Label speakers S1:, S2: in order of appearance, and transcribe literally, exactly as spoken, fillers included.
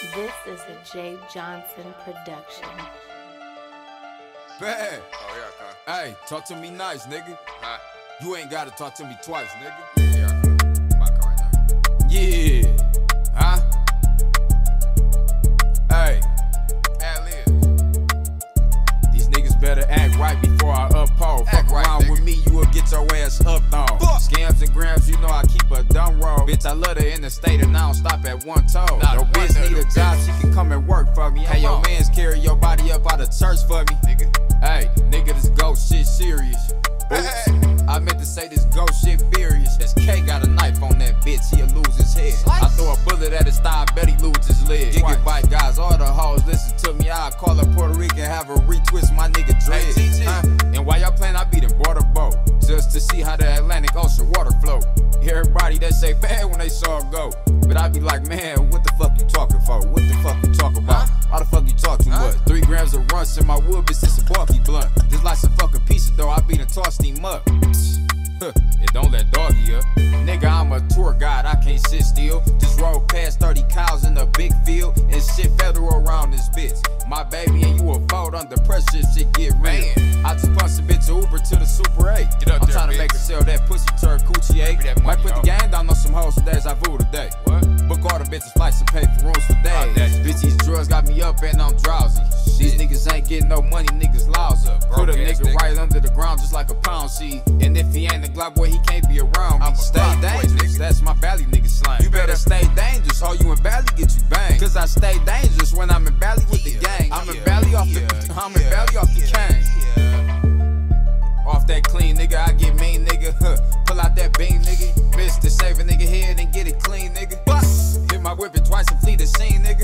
S1: This is a Jay Johnson production.
S2: Bad.
S3: Oh, yeah, okay.
S2: Hey, talk to me nice, nigga.
S3: Huh?
S2: You ain't gotta talk to me twice, nigga.
S3: Yeah, okay. My car right now.
S2: Yeah. Huh? Hey.
S3: Ad-lib.
S2: These niggas better act right before I uphold.
S3: Act
S2: Fuck
S3: right,
S2: around
S3: nigga.
S2: with me, you will get your ass upped on.
S3: Fuck.
S2: Scams and grams, you know I keep a dumb roll. Bitch, I love her in the state and I don't stop at one toe.
S3: Nah,
S2: Your
S3: one
S2: bitch
S3: toe,
S2: need a
S3: little
S2: job,
S3: bitch.
S2: she can come and work for me.
S3: Come
S2: Hey, your
S3: on.
S2: mans carry your body up out of church for me.
S3: Nigga.
S2: Hey, nigga, this ghost shit serious. Oops, I meant to say this ghost shit furious. This K got a knife on that bitch, he'll lose his head.
S3: Slice.
S2: I throw a bullet at his thigh, bet he lose his leg.
S3: Twice.
S2: Giga bite guys, all the hoes listen to me. I call her Puerto Rican, have her retwist my nigga dread.
S3: Hey, T G.
S2: Huh? And while y'all playing, I beat him bought a boat just to see how the Atlantic Ocean water flow. Everybody that say bad when they saw it go, but I be like, man, what the fuck you talking for? What the fuck you talking about?
S3: Huh?
S2: Why the fuck you talk too
S3: Huh?
S2: much? Three grams of runts in my wood, bitch, it's a bulky blunt. Just like some fucking pizza though, I beat and tossed him up. Huh, it don't let doggy up. Nigga, I'm a tour guide, I can't sit still. Just roll past thirty cows in a big field and shit federal around this bitch. My baby and you a fold under pressure, shit get real.
S3: Man.
S2: I just punched a bitch Uber to the Super eight.
S3: Get up
S2: I'm
S3: there,
S2: trying to
S3: bitch.
S2: make her sell that pussy turd coochie eight.
S3: Give me that
S2: Might
S3: money,
S2: put the
S3: ho.
S2: gang down on some hoes, some deja vu today.
S3: What?
S2: Book all the bitches flights to pay for rooms for days.
S3: Oh, that's
S2: Bitch, these drugs got me up and I'm drowsy. These niggas ain't getting no money, niggas lousy.
S3: Broke
S2: Put a
S3: ass
S2: nigga
S3: nigga.
S2: right under the ground just like a pound seed. And if he ain't a Glock boy, he can't be around me.
S3: I'm a
S2: Stay
S3: Glock boy,
S2: dangerous,
S3: nigga.
S2: that's my Valley nigga slang. You better stay dangerous, or you in Valley get you banged. Cause I stay dangerous when I'm in Valley with the
S3: Yeah,
S2: gang. I'm in
S3: yeah,
S2: Valley off
S3: yeah,
S2: the, I'm in
S3: yeah,
S2: Valley off the cane.
S3: Yeah.
S2: Off that clean nigga, I get mean nigga. Huh. Pull out that beam nigga. Miss to save a nigga head and get it clean nigga. Bust. Hit my whip it twice and flee the scene nigga.